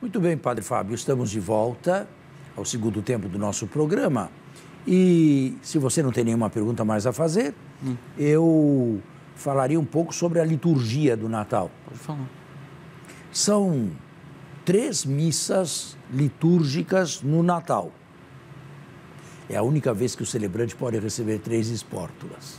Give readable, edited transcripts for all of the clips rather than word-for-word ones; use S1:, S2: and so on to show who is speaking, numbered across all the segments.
S1: Muito bem, Padre Fábio, estamos de volta ao segundo tempo do nosso programa. E se você não tem nenhuma pergunta mais a fazer, eu falaria um pouco sobre a liturgia do Natal.
S2: Pode falar.
S1: São 3 missas litúrgicas no Natal. É a única vez que o celebrante pode receber 3 espórtulas.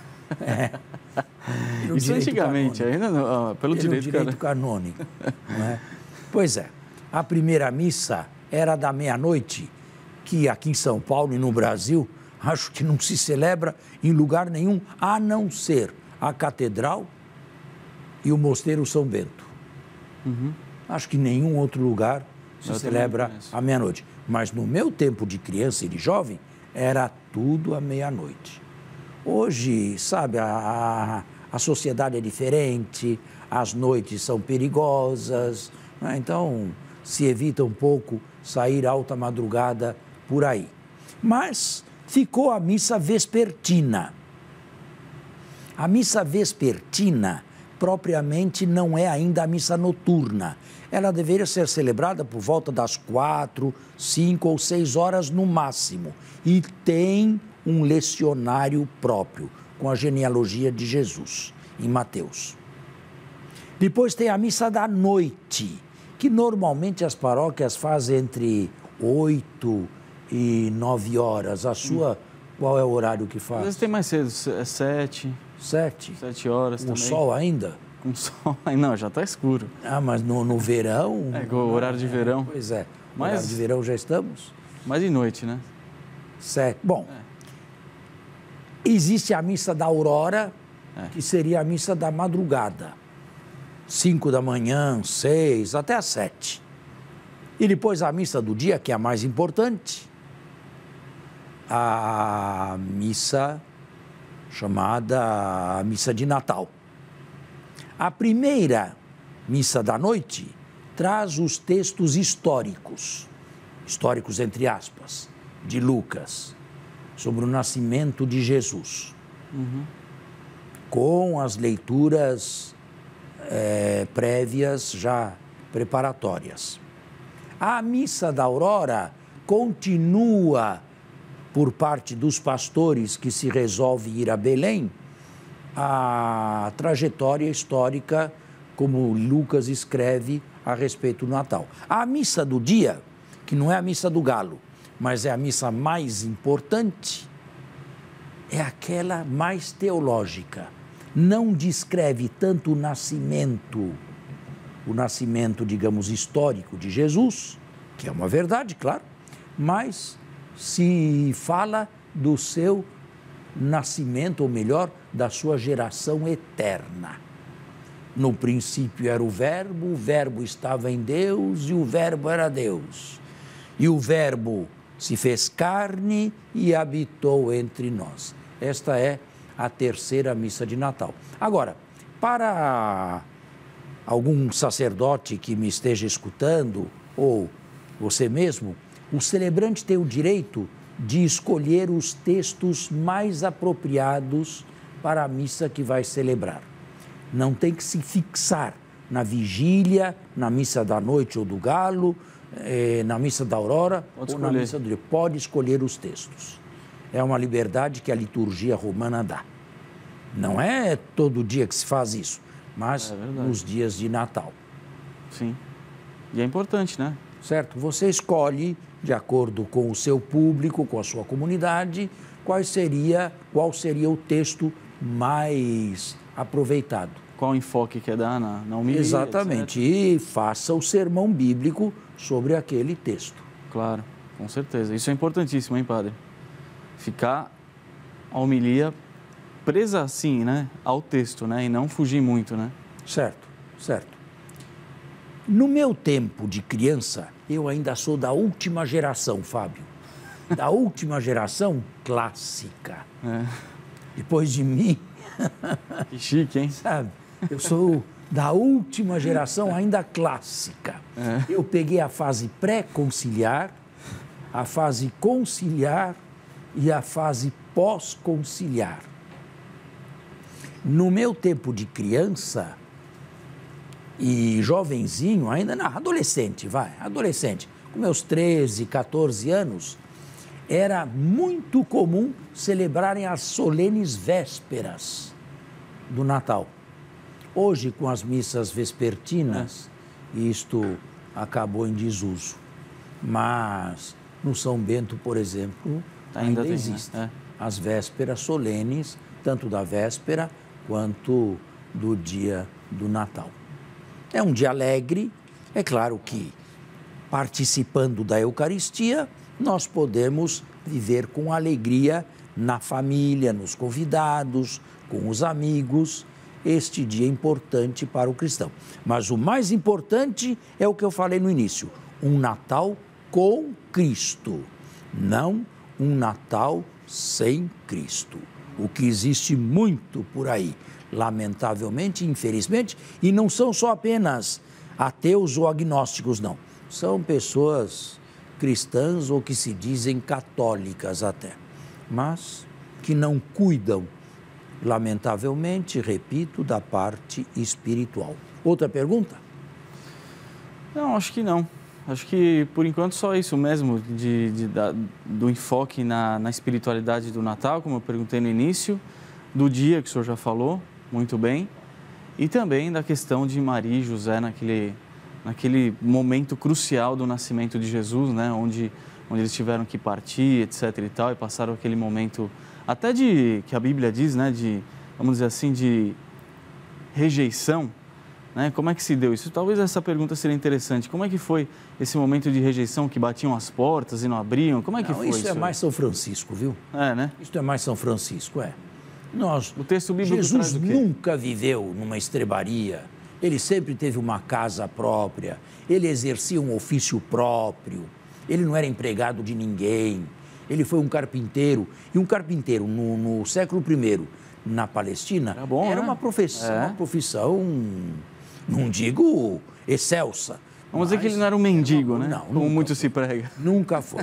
S2: Isso antigamente, ainda não, pelo direito
S1: canônico. Não é? Pois é, a primeira missa era da meia-noite, que aqui em São Paulo e no Brasil, acho que não se celebra em lugar nenhum, a não ser a Catedral e o Mosteiro São Bento. Acho que nenhum outro lugar se celebra à meia-noite. Mas no meu tempo de criança e de jovem, era tudo à meia-noite. Hoje, sabe, a sociedade é diferente, as noites são perigosas, né? Então se evita um pouco sair alta madrugada por aí. Mas ficou a missa vespertina. A missa vespertina, propriamente, não é ainda a missa noturna. Ela deveria ser celebrada por volta das 4, 5 ou 6 horas no máximo. E tem um lecionário próprio, com a genealogia de Jesus, em Mateus. Depois tem a missa da noite, que normalmente as paróquias fazem entre 8 e 9 horas. A sua, qual é o horário que faz?
S2: Às vezes tem mais cedo, é 7.
S1: 7?
S2: 7 horas também.
S1: Com sol ainda?
S2: Com sol, não, já está escuro.
S1: Ah, mas no verão...
S2: É, o horário de verão.
S1: Pois é, no
S2: Mas,
S1: horário de verão já estamos?
S2: Mas de noite, né?
S1: 7. Bom, existe a missa da aurora, que seria a missa da madrugada. 5 da manhã, 6, até às 7. E depois a missa do dia, que é a mais importante, a missa chamada Missa de Natal. A primeira missa da noite traz os textos históricos entre aspas, de Lucas, sobre o nascimento de Jesus, com as leituras prévias já preparatórias. A missa da aurora continua, por parte dos pastores que se resolve ir a Belém, a trajetória histórica, como Lucas escreve a respeito do Natal. A missa do dia, que não é a missa do galo, mas é a missa mais importante, é aquela mais teológica. Não descreve tanto o nascimento, digamos, histórico de Jesus, que é uma verdade, claro, mas se fala do seu nascimento, ou melhor, da sua geração eterna. No princípio era o Verbo estava em Deus e o Verbo era Deus. E o Verbo se fez carne e habitou entre nós. Esta é a terceira missa de Natal. Agora, para algum sacerdote que me esteja escutando, ou você mesmo, o celebrante tem o direito de escolher os textos mais apropriados para a missa que vai celebrar. Não tem que se fixar na vigília, na missa da noite ou do galo, na missa da aurora ou na missa do dia. Pode escolher os textos. É uma liberdade que a liturgia romana dá. Não é todo dia que se faz isso, mas nos dias de Natal.
S2: Sim. E é importante, né?
S1: Certo? Você escolhe, de acordo com o seu público, com a sua comunidade, qual seria o texto mais aproveitado.
S2: Qual o enfoque que dar na homilia?
S1: Exatamente.
S2: Etc.
S1: E faça o sermão bíblico sobre aquele texto.
S2: Claro, com certeza. Isso é importantíssimo, hein, padre? Ficar a homilia presa, assim, né, ao texto, né, e não fugir muito, né?
S1: Certo, certo. No meu tempo de criança, eu ainda sou da última geração, Fábio. Da última geração clássica. Depois de mim...
S2: Que chique, hein?
S1: Sabe? Eu sou da última geração ainda clássica. Eu peguei a fase pré-conciliar, a fase conciliar e a fase pós-conciliar. No meu tempo de criança, e jovenzinho, ainda não, adolescente, com meus 13, 14 anos, era muito comum celebrarem as solenes vésperas do Natal. Hoje, com as missas vespertinas, isto acabou em desuso. Mas no São Bento, por exemplo, ainda existe as vésperas solenes, tanto da véspera quanto do dia do Natal. É um dia alegre, é claro que participando da Eucaristia, nós podemos viver com alegria na família, nos convidados, com os amigos. Este dia é importante para o cristão. Mas o mais importante é o que eu falei no início, um Natal com Cristo, não um Natal sem Cristo. O que existe muito por aí, lamentavelmente, infelizmente, e não são só apenas ateus ou agnósticos, não. São pessoas cristãs ou que se dizem católicas até, mas que não cuidam, lamentavelmente, repito, da parte espiritual. Outra pergunta?
S2: Não, acho que não. Acho que, por enquanto, só isso mesmo, do enfoque na espiritualidade do Natal, como eu perguntei no início, do dia que o senhor já falou, muito bem, e também da questão de Maria e José naquele momento crucial do nascimento de Jesus, né, onde eles tiveram que partir, etc. e tal, e passaram aquele momento, até que a Bíblia diz, né, vamos dizer assim, de rejeição. Né? Como é que se deu isso? Talvez essa pergunta seria interessante. Como é que foi esse momento de rejeição que batiam as portas e não abriam? Como é que foi isso?
S1: Isso é mais São Francisco, viu?
S2: É, né?
S1: Isso é mais São Francisco, é.
S2: O texto bíblico
S1: Jesus
S2: traz o quê?
S1: nunca viveu numa estrebaria. Ele sempre teve uma casa própria. Ele exercia um ofício próprio. Ele não era empregado de ninguém. Ele foi um carpinteiro. E um carpinteiro no século I, na Palestina, era uma profissão, não digo excelsa.
S2: Vamos dizer que ele não era um mendigo, né?
S1: Não,
S2: como muito se prega.
S1: Nunca foi.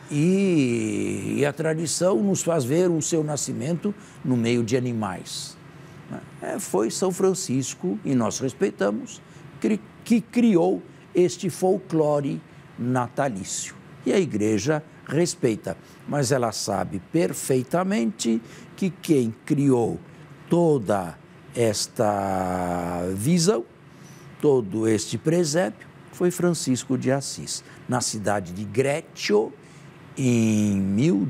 S1: E a tradição nos faz ver o seu nascimento no meio de animais. Foi São Francisco, e nós respeitamos, que criou este folclore natalício. E a igreja respeita, mas ela sabe perfeitamente que quem criou toda esta visão, todo este presépio, foi Francisco de Assis, na cidade de Greccio, em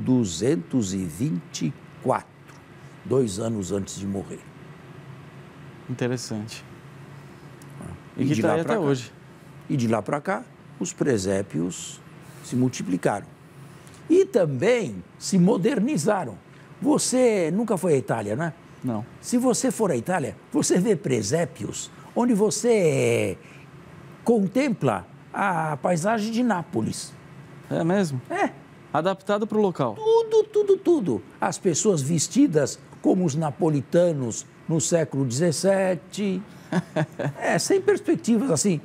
S1: 1224, 2 anos antes de morrer.
S2: Interessante. E que está aí até hoje.
S1: E de lá para cá, os presépios se multiplicaram. E também se modernizaram. Você nunca foi à Itália, né?
S2: Não.
S1: Se você for à Itália, você vê presépios onde você contempla a paisagem de Nápoles.
S2: É mesmo?
S1: É.
S2: Adaptado para o local.
S1: Tudo. As pessoas vestidas como os napolitanos no século XVII. Sem perspectivas, assim.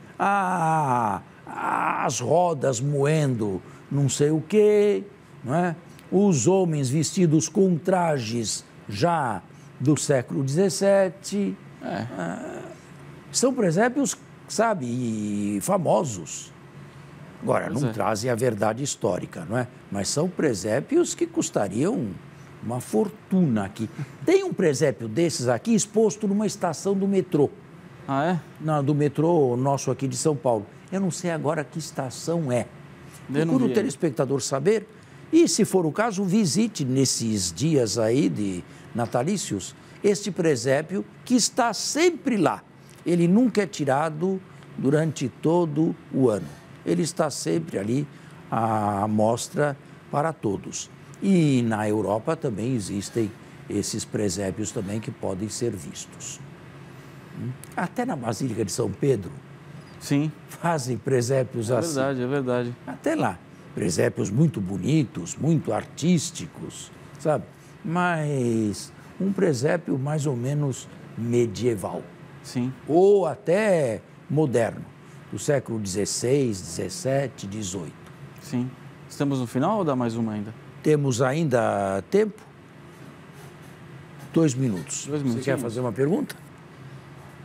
S1: As rodas moendo não sei o quê, não é? Os homens vestidos com trajes já do século XVII. São presépios, sabe, famosos. Agora, não trazem a verdade histórica, não é? Mas são presépios que custariam uma fortuna aqui. Tem um presépio desses aqui exposto numa estação do metrô.
S2: Ah, é?
S1: Não, do metrô nosso aqui de São Paulo. Eu não sei agora que estação é. Procura o telespectador saber. E, se for o caso, visite nesses dias aí de natalícios este presépio que está sempre lá. Ele nunca é tirado durante todo o ano. Ele está sempre ali à mostra para todos. E na Europa também existem esses presépios também que podem ser vistos. Até na Basílica de São Pedro.
S2: Sim.
S1: Fazem presépios assim.
S2: É verdade.
S1: Até lá. Presépios muito bonitos, muito artísticos, sabe? Mas um presépio mais ou menos medieval.
S2: Sim.
S1: Ou até moderno, do século XVI, XVII, XVIII.
S2: Sim. Estamos no final ou dá mais uma ainda?
S1: Temos ainda tempo? 2 minutos.
S2: 2 minutos.
S1: Você quer fazer uma pergunta?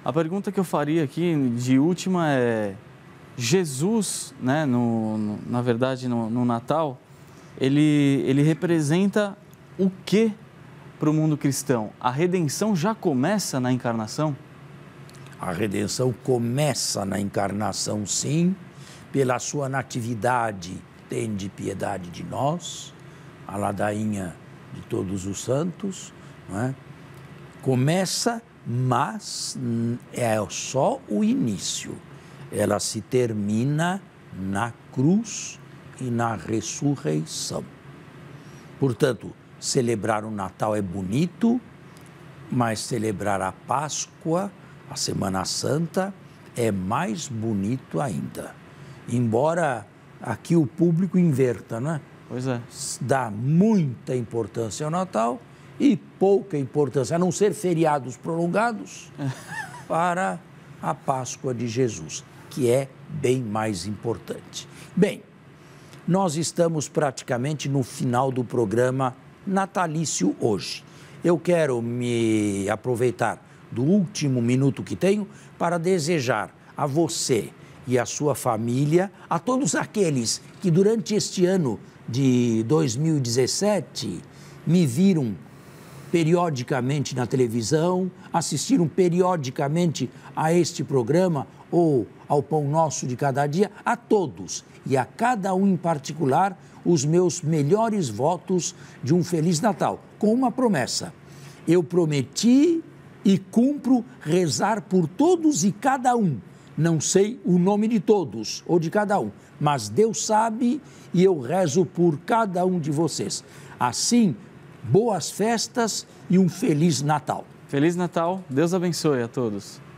S2: A pergunta que eu faria aqui de última é: Jesus, né, na verdade, no Natal, ele representa o que para o mundo cristão? A redenção já começa na encarnação?
S1: A redenção começa na encarnação, sim, pela sua natividade, tende piedade de nós, a ladainha de todos os santos, não é? Começa, mas é só o início. Ela se termina na cruz e na ressurreição. Portanto, celebrar o Natal é bonito, mas celebrar a Páscoa, a Semana Santa, é mais bonito ainda. Embora aqui o público inverta, né?
S2: Pois é.
S1: Dá muita importância ao Natal e pouca importância, a não ser feriados prolongados, para a Páscoa de Jesus, que é bem mais importante. Bem, nós estamos praticamente no final do programa natalício hoje. Eu quero me aproveitar do último minuto que tenho para desejar a você e a sua família, a todos aqueles que durante este ano de 2017 me viram periodicamente na televisão, assistiram periodicamente a este programa ou ao Pão Nosso de Cada Dia, a todos e a cada um em particular, os meus melhores votos de um Feliz Natal, com uma promessa. Eu prometi e cumpro rezar por todos e cada um. Não sei o nome de todos ou de cada um, mas Deus sabe e eu rezo por cada um de vocês. Assim, boas festas e um Feliz Natal.
S2: Feliz Natal, Deus abençoe a todos.